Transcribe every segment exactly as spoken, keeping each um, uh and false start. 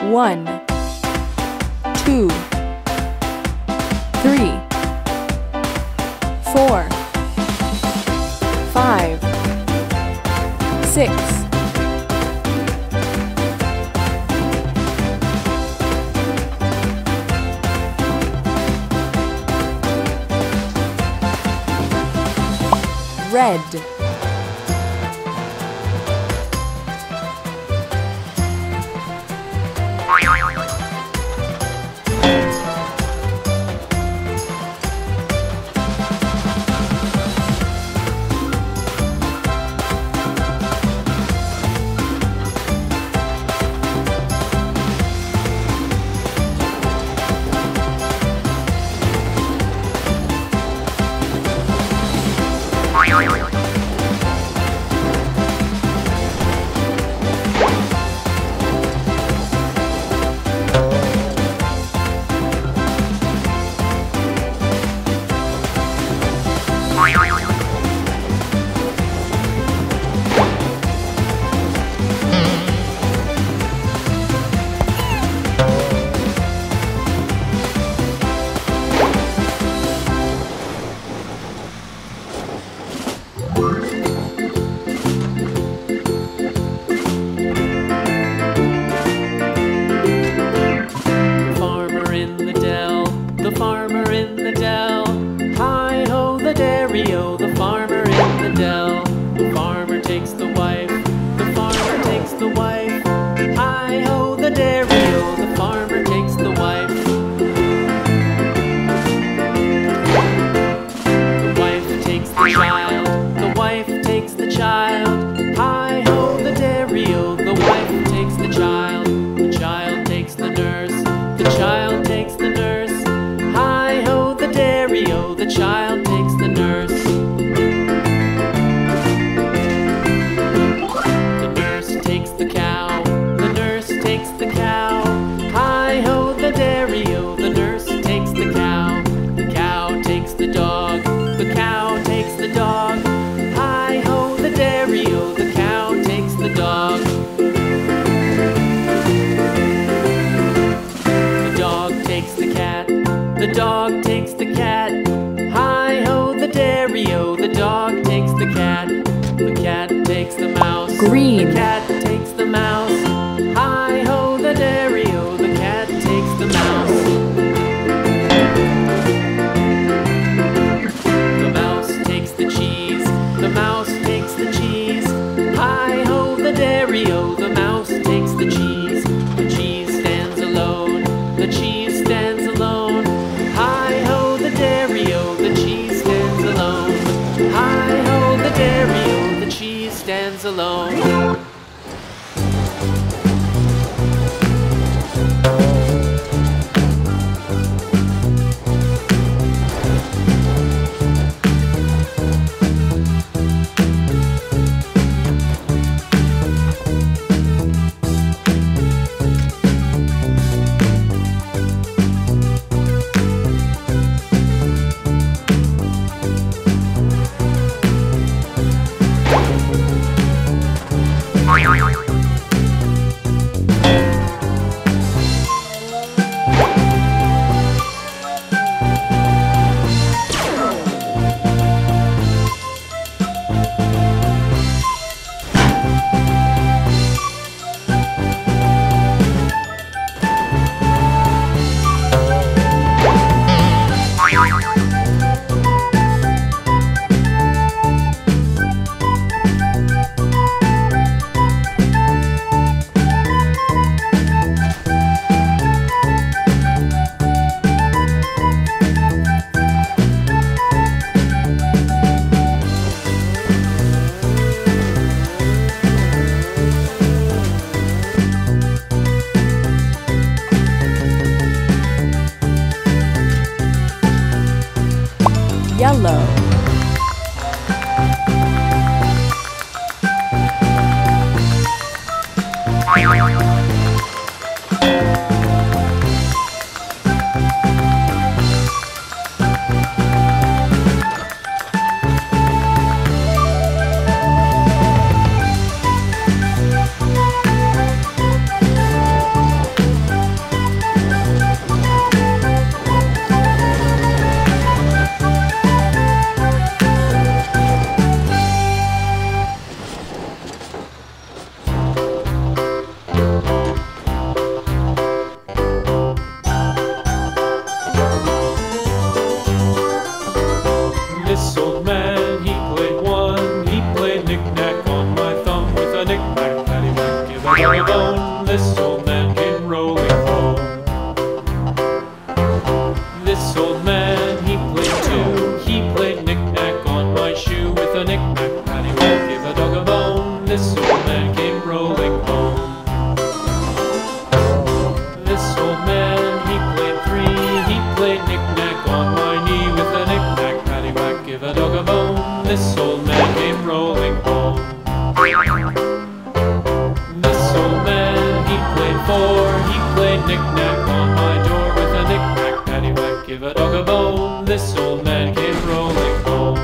One, two, three, four, five, six, red, with a knick-knack, paddywhack, give a dog a bone. This old man came rolling home. This old man, he played three, he played knick-knack on my knee with a knick-knack, paddywhack, give a dog a bone. This old man came rolling home. This old man, he played four, he played knick-knack on my door with a knick-knack, paddywhack, give a dog a bone. This old man came rolling home.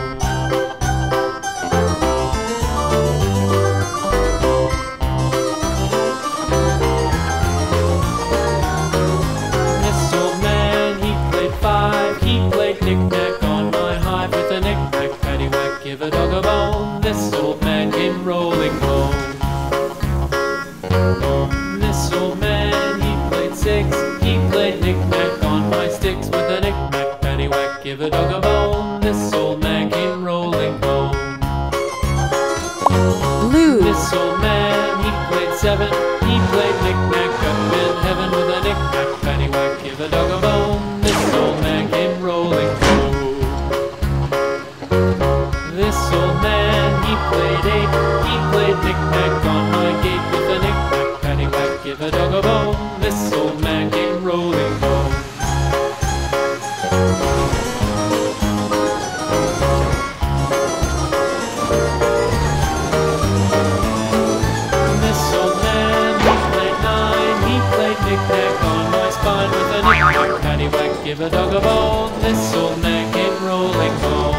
This old man, he played five, he played knick-knack on my hive with a knick-knack, paddywhack, give a dog a bone. This old man came rolling home. This old man, he played six, he played knick-knack on my sticks with a knick-knack, paddywhack, give a dog a bone. This old man came rolling home. Blue. This old man, he played seven, he played knick-knack up in heaven with a knick-knack, paddywhack, give a dog a bone. This old man came rolling home. This old man, he played eight, he played knick-knack on my gate with a knick-knack, paddywhack, give a dog a bone. This old man came rolling home. This old man, he played nine, he played knick-knack on my spine with a knick-knack, paddywhack, give a dog a bone. This old man came rolling home.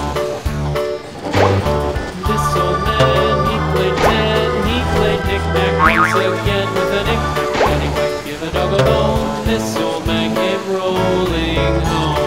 This old man, he played ten, he played knick-knack once again with a knick-knack, paddywhack, give a dog a bone. This old man came rolling home.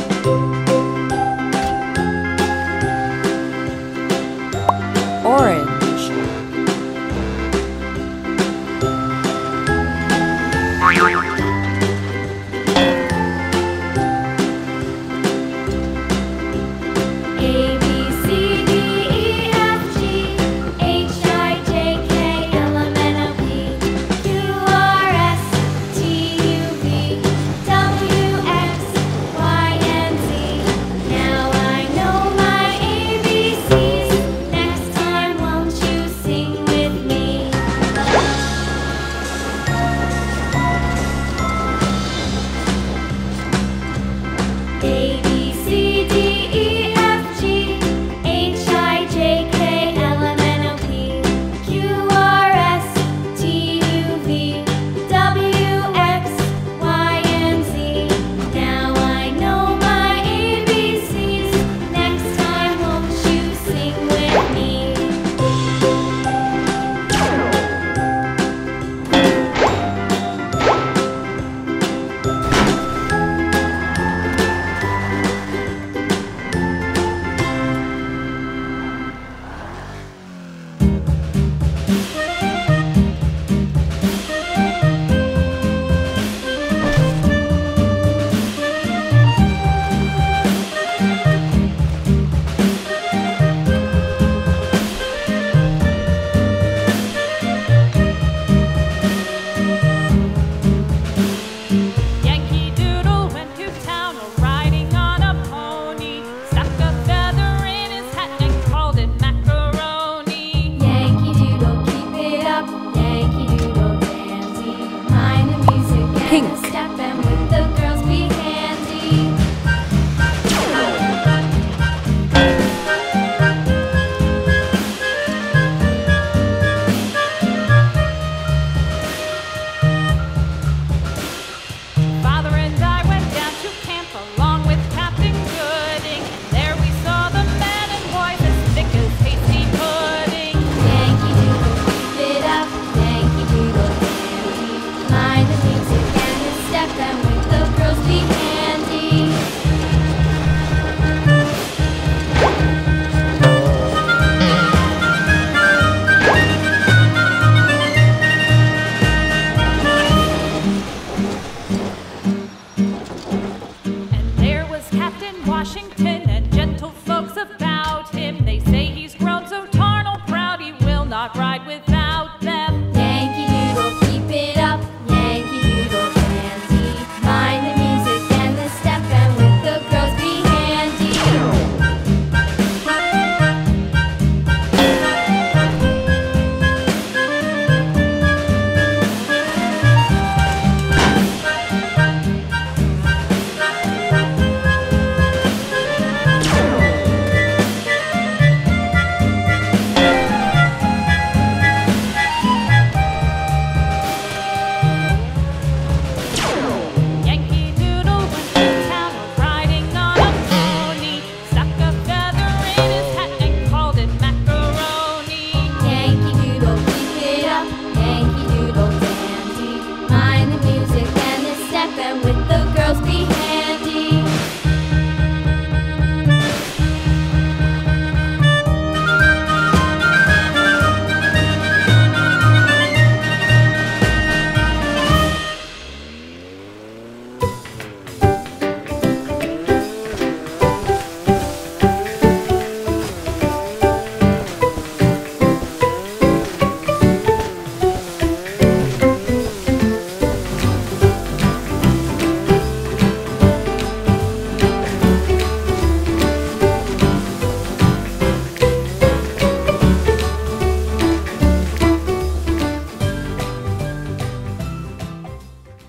Orange.